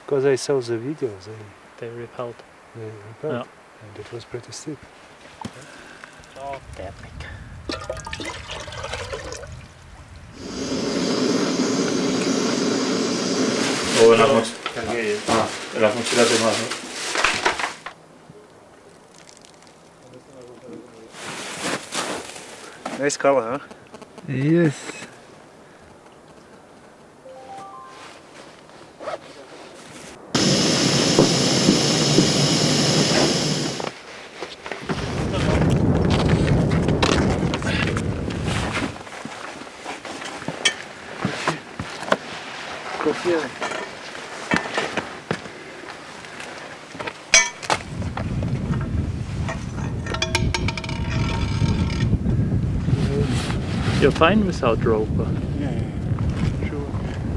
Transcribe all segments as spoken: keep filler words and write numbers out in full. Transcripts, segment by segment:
Because I saw the video, they, They repelled. they repelled, Yeah. and it was pretty steep. Så deppigt. O en las mochilas. Ah, en las mochilas de más, ¿no? Nice color, huh? Yes. Good feeling. You're fine without rope. Yeah, yeah, sure.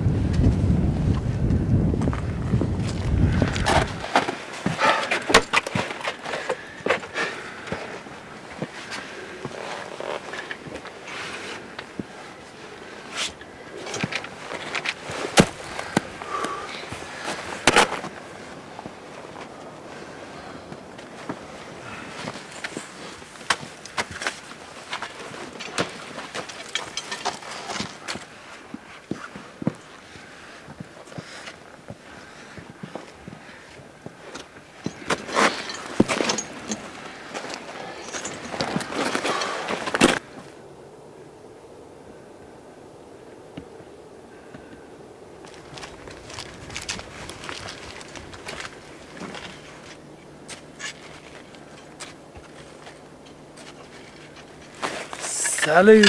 Salut!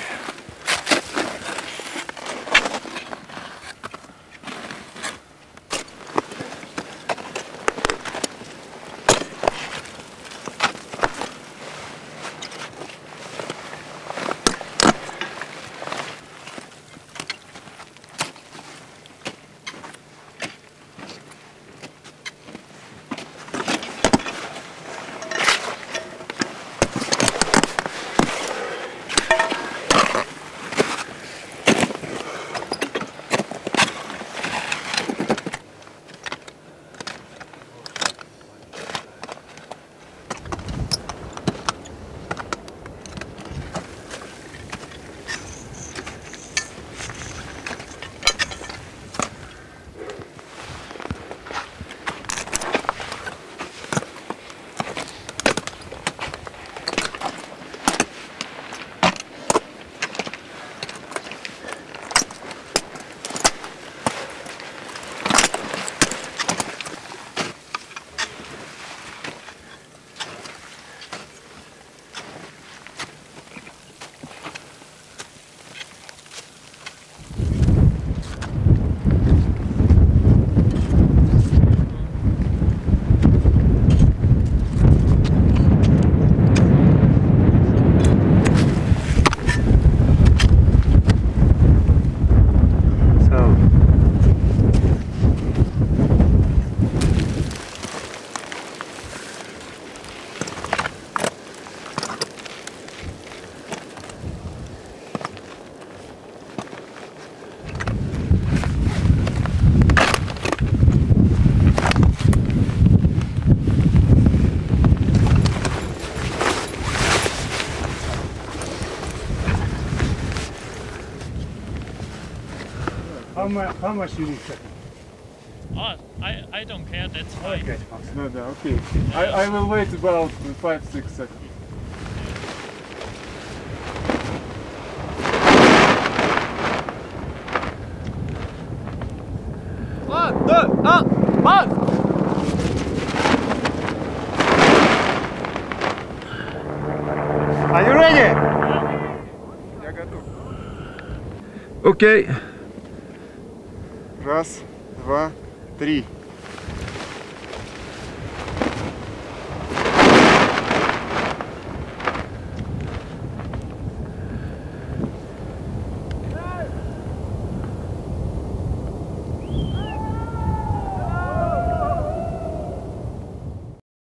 How, mu how much you need? Oh, I, I don't care, that's fine. Okay. No, no, okay. I, I will wait about five, six seconds. One, two, up, one! Are you ready? Окей. Раз, два, три.